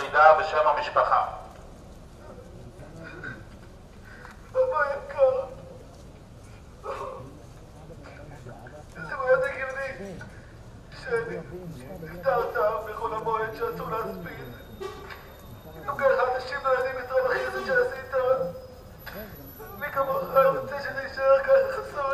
פרידה ושם המשפחה. אבא יקר, זה מאוד הגיוני שנפטרת בכל המועד שאסור להספיד. גם ככה אנשים לא יודעים את רוב החסד שעשית. מי כמוך רוצה שזה יישאר ככה חסוי.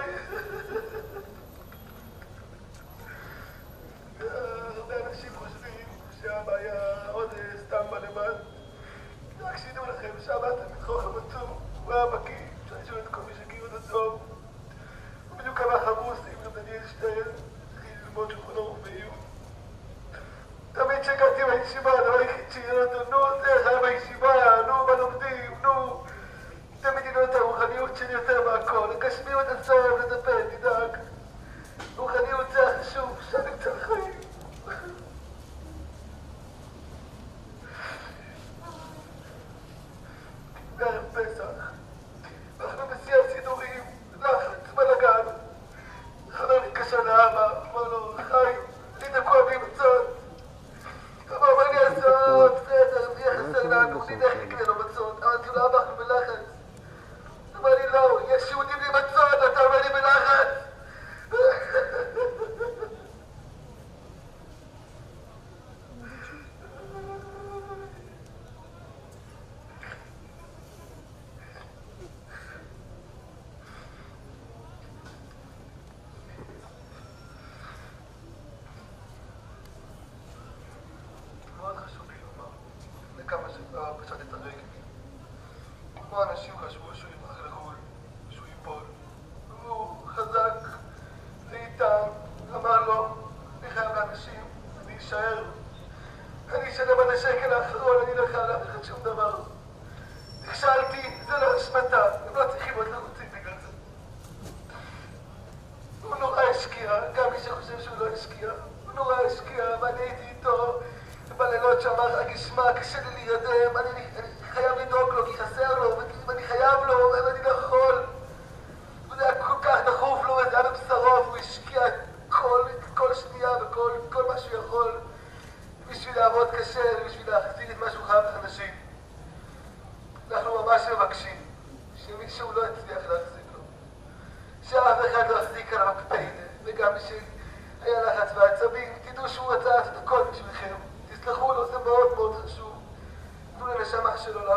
הרבה אנשים חושבים שאבא היה עוד סתם בלבד. רק שידעו לכם שאבא תמיד חוכם עצום. הוא היה בקיא, אפשר לשאול את כל מי שכיר אותו טוב. הוא בדיוק כמה חמוס עם דניאל שטיין, התחיל ללמוד שולחן ערוך ועיון. תמיד כשהגעתי בישיבה, הדבר היחיד שיהיה אותו, נו, זה חיים בישיבה, נו, בלומדים, נו. תמיד ידעו את הרוחניות שלי יותר מהכל, הגשמיות הצורך לדבר, תדאג. רוחניות זה החשוב, שאני נמצא לחיים. בערב פסח, אנחנו בשיא הסידורים, לחץ, בלגן. חבר מתקשר לאבא, אמר לו, חיים, לי תקוע בי מצות. אבא אומר לי לעשות, בסדר, זה יהיה חסר לנו, נלך נקנה לו מצות. אמרתי לו, אבא, אנחנו בלחץ. אמר לי, לא, יש יהודים לי מצות, אתה אומר לי בלחץ. מאוד חשוב לי לומר, לכמה שפשט את הרגל. כמו אנשים חשבו שהוא יברח לחו"ל, שהוא ייפול. הוא חזק, ואיתם, אמר לו, אני חייב לאנשים, אני אשאר. אני אשלם עד השקל האחרון, אני לא חייב לאף אחד שום דבר. נכשלתי, זה לא אשמתה, הם לא צריכים עוד לרוצים בגלל זה. הוא נורא השקיע, גם מי שחושב שהוא לא השקיע. הוא נורא השקיע, ואני הייתי איתו בלילות שאמר, הגשמה, קשה לי להירדם, אני חייב לדאוג לו, כי חסר לו, ואני חייב לו, ואני לא יכול. וזה היה כל כך דחוף לו, וזה היה בבשרו, והוא השקיע כל שנייה וכל מה שהוא יכול בשביל לעבוד קשה, ובשביל להחזיר את מה שהוא חייב לאנשים. אנחנו ממש מבקשים שמישהו לא יצליח להחזיק לו. שאף אחד לא יחזיק עליו הקפאין, וגם מי שהיה לחץ ועצבים, תדעו שהוא רצה לעשות הכל בשבילכם. תסלחו לו, זה מאוד מאוד חשוב. תנו לנשמה שלו